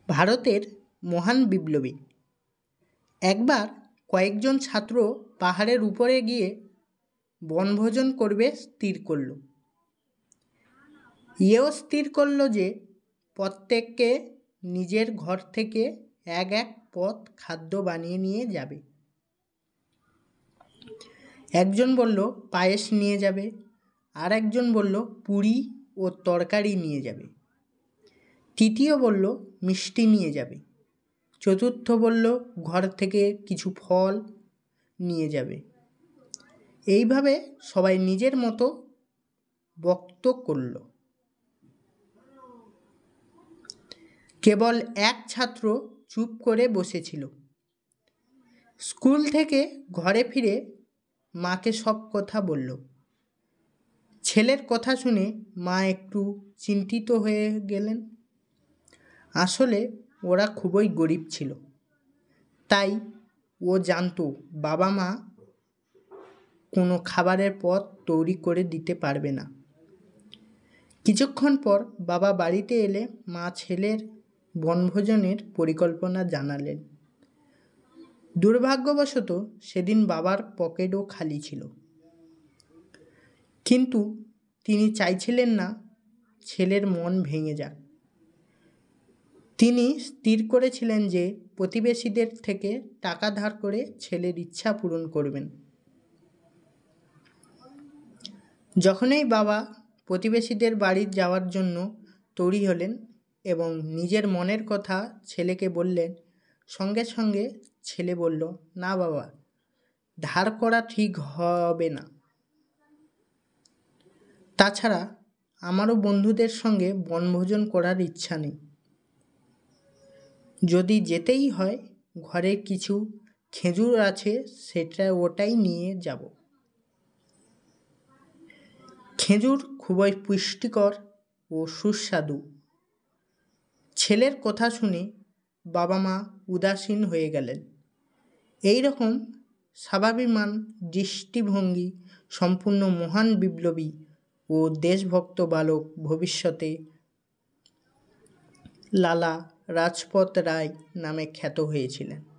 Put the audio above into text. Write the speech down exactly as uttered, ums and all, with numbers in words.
ভারতের মহান বিপ্লবী। একবার কয়েকজন ছাত্র পাহাড়ের উপরে গিয়ে বনভোজন করবে স্থির করল। এও স্থির করল যে প্রত্যেককে নিজের ঘর থেকে এক এক পদ খাদ্য বানিয়ে নিয়ে যাবে। একজন বলল পায়েস নিয়ে যাবে, আর একজন বলল পুরি ও তরকারি নিয়ে যাবে, তৃতীয় বলল মিষ্টি নিয়ে যাবে, চতুর্থ বলল ঘর থেকে কিছু ফল নিয়ে যাবে। এইভাবে সবাই নিজের মতো বক্ত করল। কেবল এক ছাত্র চুপ করে বসেছিল। স্কুল থেকে ঘরে ফিরে মাকে সব কথা বলল। ছেলের কথা শুনে মা একটু চিন্তিত হয়ে গেলেন। আসলে ওরা খুবই গরিব ছিল, তাই ও জানতো বাবা মা কোনো খাবারের পদ তৈরি করে দিতে পারবে না। কিছুক্ষণ পর বাবা বাড়িতে এলে মা ছেলের বনভোজনের পরিকল্পনা জানালেন। দুর্ভাগ্যবশত সেদিন বাবার পকেটও খালি ছিল, কিন্তু তিনি চাইছিলেন না ছেলের মন ভেঙে যাক। তিনি স্থির করেছিলেন যে প্রতিবেশীদের থেকে টাকা ধার করে ছেলের ইচ্ছা পূরণ করবেন। যখনই বাবা প্রতিবেশীদের বাড়ি যাওয়ার জন্য তৈরি হলেন এবং নিজের মনের কথা ছেলেকে বললেন, সঙ্গে সঙ্গে ছেলে বলল, না বাবা, ধার করা ঠিক হবে না। তাছাড়া আমারও বন্ধুদের সঙ্গে বনভোজন করার ইচ্ছা নেই। যদি যেতেই হয় ঘরে কিছু খেজুর আছে, সেটা ওটাই নিয়ে যাব। খেজুর খুবই পুষ্টিকর ও সুস্বাদু। ছেলের কথা শুনে বাবা মা উদাসীন হয়ে গেলেন। এই রকম স্বাভাবিকমান দৃষ্টিভঙ্গি সম্পূর্ণ মহান বিপ্লবী ও দেশভক্ত বালক ভবিষ্যতে লালা রাজপথ রায় নামে খ্যাত হয়েছিলেন।